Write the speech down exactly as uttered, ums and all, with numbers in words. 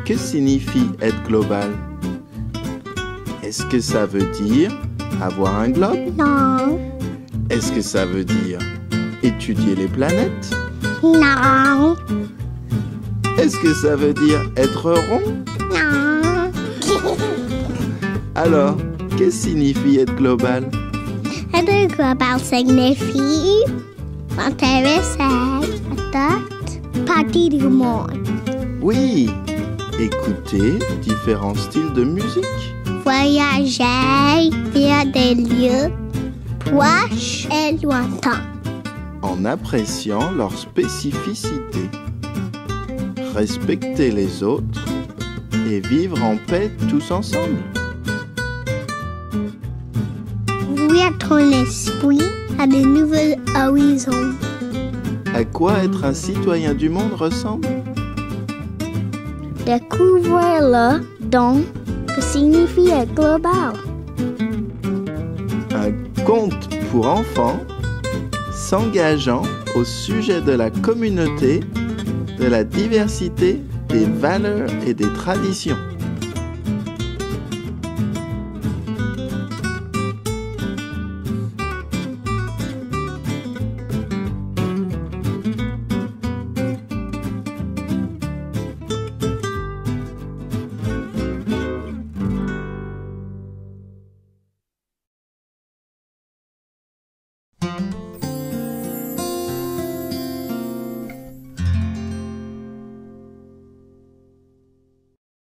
que signifie être global? Est-ce que ça veut dire avoir un globe? Non. Est-ce que ça veut dire étudier les planètes? Non. Est-ce que ça veut dire être rond? Non. Alors, que signifie être global? Être global signifie intéresser à toute partie du monde. Oui, écouter différents styles de musique. Voyager vers des lieux proches et lointains. En appréciant leur spécificité. Respecter les autres et vivre en paix tous ensemble. Ouvrir ton esprit à de nouveaux horizons. À quoi être un citoyen du monde ressemble? Découvrir le don que signifie être global. Un conte pour enfants s'engageant au sujet de la communauté, de la diversité, des valeurs et des traditions.